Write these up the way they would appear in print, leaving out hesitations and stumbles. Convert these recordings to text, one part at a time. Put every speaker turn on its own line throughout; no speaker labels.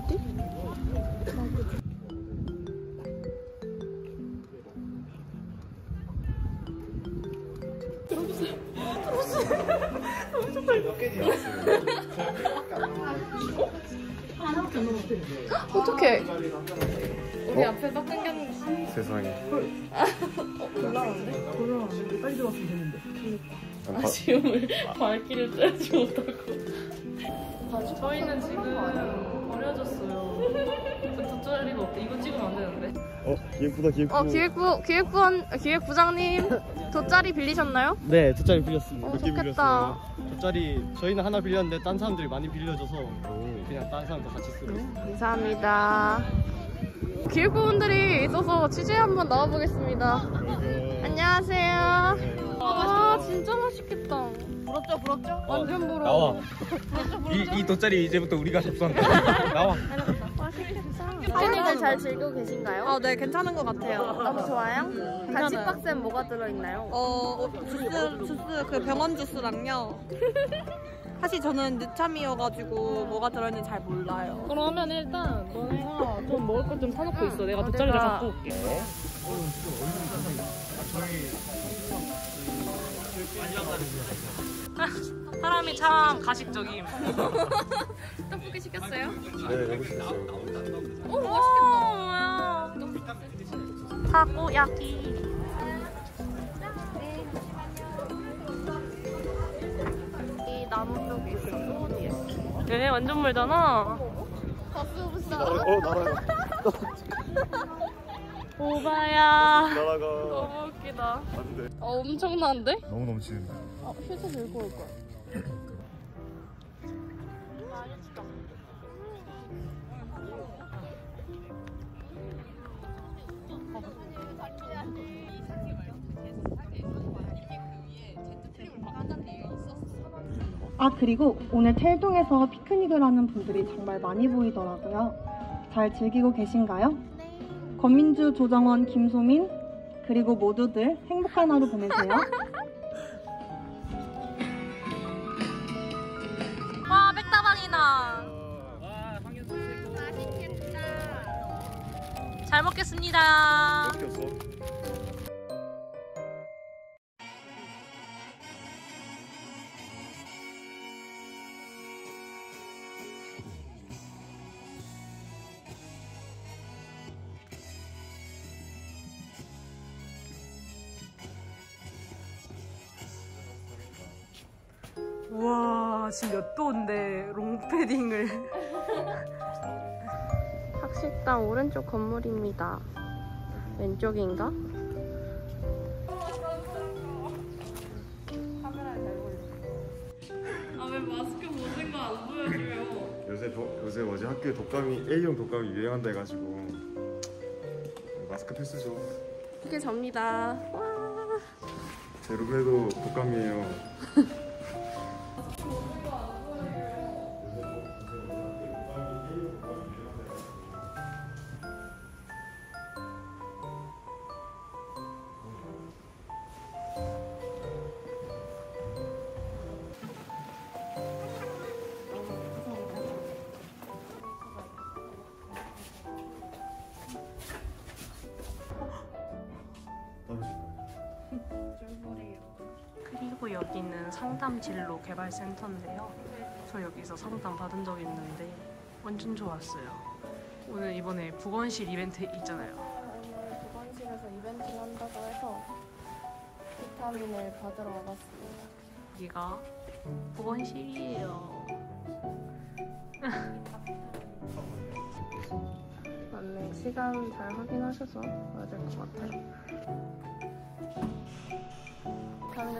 어디? 어떡해. 우리 앞에 딱 끊겼는데.
세상에.
곤란한데?
빨리 들어왔으면 되는데.
아쉬움을 발길을 떼지 못하고. 저희는 지금 버려졌어요. 돗자리가 없대. 이거 찍으면 안 되는데.
기획부다, 기획부.
기획부장님 돗자리 빌리셨나요?
네, 돗자리 빌렸습니다.
몇 개
좋겠다.
돗자리 저희는 하나 빌렸는데 딴 사람들이 많이 빌려줘서 그냥 딴 사람도 같이 쓰고 있어요.
감사합니다. 기획부분들이 있어서 취재 한번 나와보겠습니다. 안녕하세요. 와 진짜 맛있겠다. 부럽죠? 완전 부러워.
나와. 이 돗자리 이제부터 우리가 접수한다. 나와.
피크닉을 잘 즐기고 계신가요?
네, 괜찮은 것 같아요.
너무 좋아요? 간식 박스엔 뭐가 들어있나요?
주스, 그 병원 주스랑요. 사실 저는 늦참이어가지고 뭐가 들어있는지 잘 몰라요.
그러면 일단 너네가 좀 먹을 것 좀 사놓고 있어. 내가 돗자리를 갖고 올게. 사람이 참 가식적임. 떡볶이 시켰어요?
네, 여기 있어요.
오 맛있겠다. 뭐야? 타코야끼. 이 나무 쪽에 있어. 또 어디에? 얘네 완전 멀잖아.
날아요.
오바야.
날아가.
너무 웃기다.
안 돼.
엄청난데?
너무 넘치는데.
휴지 들고 올 거야.
그리고 오늘 텔동에서 피크닉을 하는 분들이 정말 많이 보이더라고요. 잘 즐기고 계신가요? 네. 권민주, 조정원, 김소민 그리고 모두들 행복한 하루 보내세요.
와 백다방이다.
맛있겠다.
잘 먹겠습니다.
우와, 지금 몇 도인데 롱패딩을.
학식당 오른쪽 건물입니다. 왼쪽인가? 왜 마스크 벗은 거 안 보여줘요?
요새 뭐지 학교에 독감이 A형 독감이 유행한다 해가지고 마스크 필수죠.
이게 접니다. 와.
제 룸메도 독감이에요.
그리고 여기는 상담 진로 개발센터인데요. 저 여기서 상담 받은 적 있는데 완전 좋았어요. 오늘 이번에 보건실 이벤트 있잖아요. 보건실에서 이벤트를 한다고 해서 비타민을 받으러 와봤습니다. 여기가 보건실이에요. 맞네. 시간 잘 확인하셔서 와야 될 것 같아요. 비타민을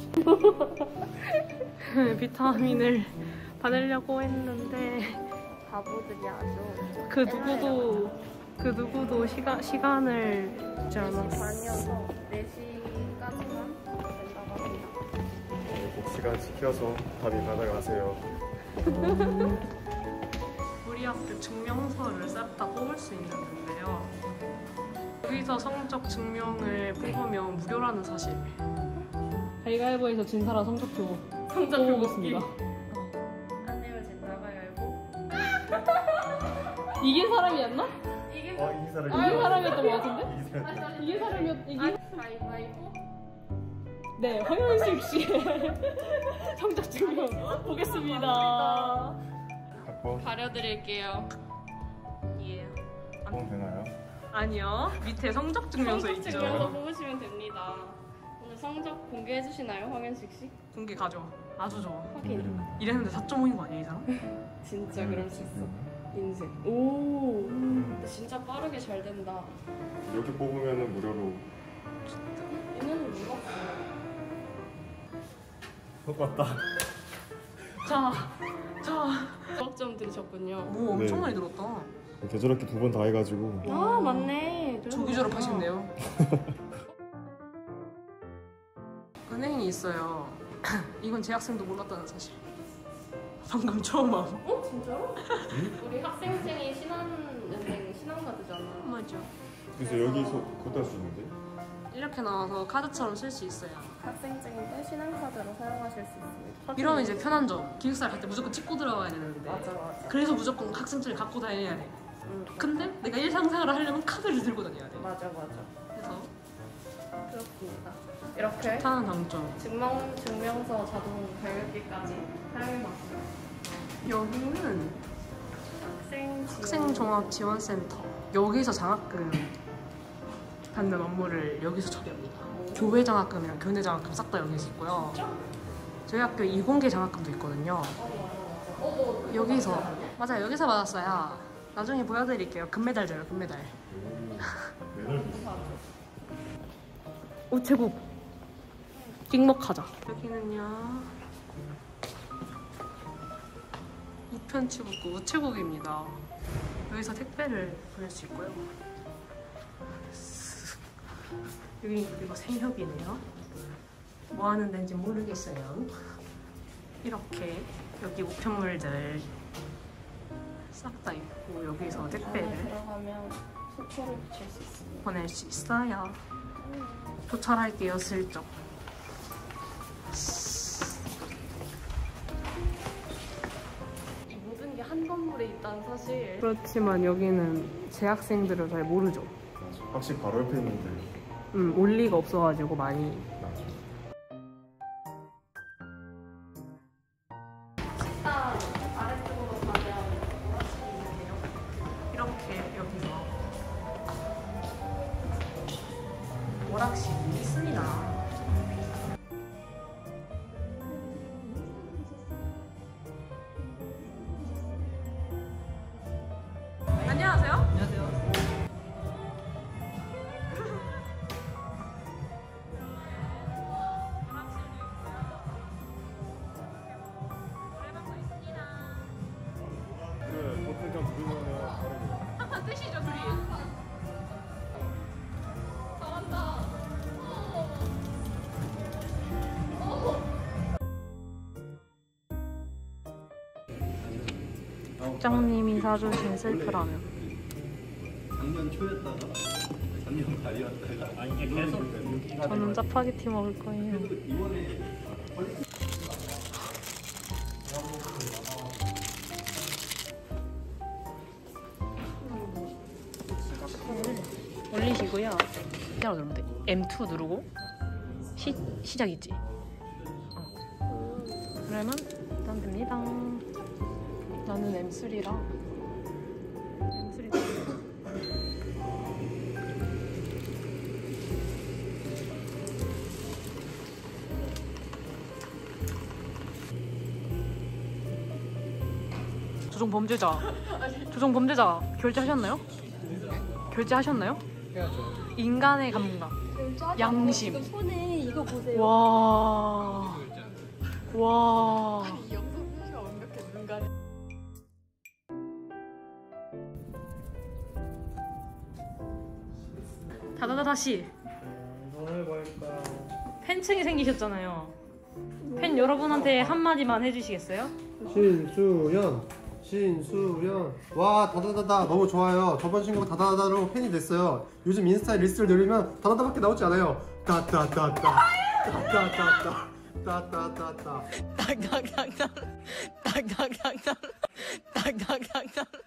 비타민을 받으려고 했는데 바보들이 아주 그 누구도 시간을 주지 않았어. 3시 반이어서 4시까지만 된다고 합니다.
꼭 시간 지켜서 답이 받아가세요.
우리 학교 증명서를 싹 다 뽑을 수 있는데요. 여기서 성적 증명을 뽑으면 무료라는 사실. 가위바위보에서 진 사람 성적표 뽑겠습니다. 안 내면 진 나가요, 이거. 이긴 사람이었나?
이 사람이.
이긴 사람이었던 것 같은데?
이 사람이.
이긴 사람이었 이긴.
가위바위보.
네, 황현식 씨 성적 증명 보겠습니다.
갖고
가려드릴게요. 예.
보면 되나요?
아니요. 밑에 성적 증명서
성적
있죠.
증명서 뽑으시면 됩니다. 오늘 성적 공개해 주시나요, 황현식 씨?
공개 가져. 아주 좋아.
확인.
이랬는데 4.5인 거 아니야 이 사람?
진짜 그럴 수 있어. 인생. 오. 근데 진짜 빠르게 잘 된다.
이렇게 뽑으면은 무료로.
얘네는 물었어.
똑같다.
자.
수학점 들으셨군요.
뭐 엄청
네.
많이 들었다.
계절학기 2번 다 해가지고.
아 맞네.
조기 졸업하셨네요. 은행이 있어요. 이건 제 학생도 몰랐다는 사실. 방금 처음 알아.
어 진짜로? 우리 학생증이 신한은행 신한카드잖아.
맞죠.
그래서 여기서 그것도 할 수 있는데?
이렇게 나와서 카드처럼 쓸 수 있어요.
학생증인데 신한카드로 사용하실 수 있습니다.
이러면 이제 편한 점. 기숙사 갈 때 무조건 찍고 들어가야 되는데.
맞아.
그래서 무조건 학생증을 갖고 다녀야 돼. 근데 내가 일상생활을 하려면 카드를 들고 다녀야 돼.
맞아.
그래서
그렇습니다. 이렇게
타는 장점.
증명서 자동 발급기까지 사용해봤어요.
여기는
학생
학생종합지원센터. 여기서 장학금 받는 업무를 여기서 처리합니다. 교회 장학금이랑 교내 장학금 싹 다 여기서 있고요. 저희 학교 이공계 장학금도 있거든요. 여기서 맞아요. 여기서 받았어요. 나중에 보여드릴게요. 금메달 줘요. 금메달. 우체국 찍먹하자. 여기는요 우편치국구 우체국입니다. 여기서 택배를 보낼 수 있고요. 여기 그리고 생협이네요. 뭐 하는 데인지 모르겠어요. 이렇게 여기 우편물들 싹 다 있고 여기서
안에
택배를
들어가면 속초를 붙일 수 있습니다.
보낼 수 있어요. 도착할게요. 슬쩍.
모든 게 한 건물에 있다는 사실.
그렇지만 여기는 재학생들은 잘 모르죠.
확실히 바로 옆에 있는데.
올 리가 없어가지고 많이.
식당 아래쪽으로 가면 오락실이 있는데요.
이렇게 여기서 오락실이 있습니다. 안녕하세요. 안녕하세요.
그래, 버튼 그냥 누르면은.
한판 뜨시죠 둘이. 국장님이 사주신 셀프라면.
작년 초였다가 작년 말이었다가 이게 계속
저는 짜파게티 먹을 거예요.
이번에
올리시고요. 시작 누르면 돼. M2 누르고 시작 있지. 그러면 일단 됩니다. 나는 M3라 M3. 조종 범죄자 결제하셨나요? 결제하셨나요?
해야죠.
인간의 감각, 양심.
손에 이거 보세요.
와.
영상 표시가 완벽해 눈가리.
다다다다씨
뭘 해볼까요?
팬층이 생기셨잖아요. 팬 여러분한테 한마디만 해주시겠어요?
신수연 와 다다다다 너무 좋아요. 저번 신곡 다다다다로 팬이 됐어요. 요즘 인스타 릴스를 누르면 다다다밖에 나오지 않아요. 따따따따 따따따따 따따따따
딱딱딱딱 딱딱딱딱 딱딱딱딱